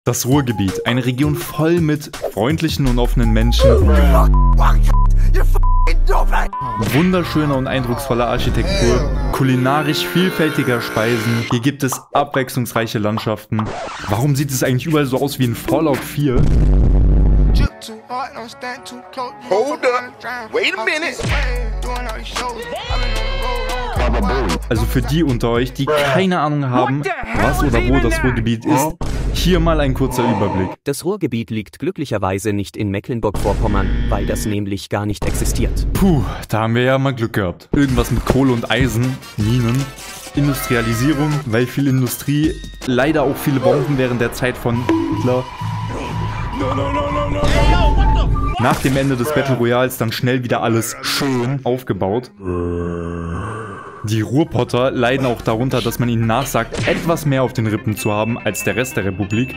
Das Ruhrgebiet, eine Region voll mit freundlichen und offenen Menschen, wunderschöner und eindrucksvoller Architektur, kulinarisch vielfältiger Speisen, hier gibt es abwechslungsreiche Landschaften. Warum sieht es eigentlich überall so aus wie in Fallout 4? Hold up, wait a minute. Also für die unter euch, die keine Ahnung haben, was oder wo das Ruhrgebiet ist, hier mal ein kurzer Überblick. Das Ruhrgebiet liegt glücklicherweise nicht in Mecklenburg-Vorpommern, weil das nämlich gar nicht existiert. Puh, da haben wir ja mal Glück gehabt. Irgendwas mit Kohle und Eisen, Minen, Industrialisierung, weil viel Industrie, leider auch viele Bomben während der Zeit von Hitler. Nach dem Ende des Battle Royals dann schnell wieder alles schön aufgebaut. Die Ruhrpotter leiden auch darunter, dass man ihnen nachsagt, etwas mehr auf den Rippen zu haben als der Rest der Republik.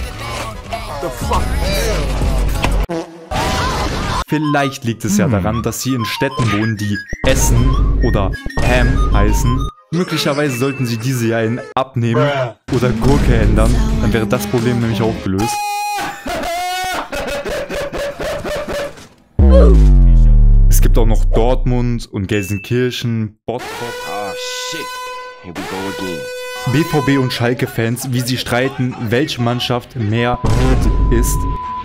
Vielleicht liegt es ja daran, dass sie in Städten wohnen, die Essen oder Ham heißen. Möglicherweise sollten sie diese ja in Abnehmen oder Gurke ändern, dann wäre das Problem nämlich auch gelöst. Es gibt auch noch Dortmund und Gelsenkirchen, Bottrop. Oh shit, here we go again. BVB und Schalke-Fans, wie sie streiten, welche Mannschaft mehr ist.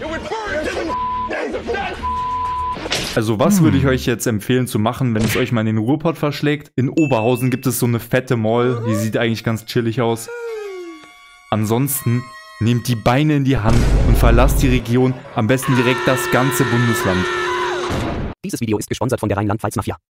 Also was würde ich euch jetzt empfehlen zu machen, wenn es euch mal in den Ruhrpott verschlägt? In Oberhausen gibt es so eine fette Mall, die sieht eigentlich ganz chillig aus. Ansonsten nehmt die Beine in die Hand und verlasst die Region, am besten direkt das ganze Bundesland. Dieses Video ist gesponsert von der Rheinland-Pfalz-Mafia.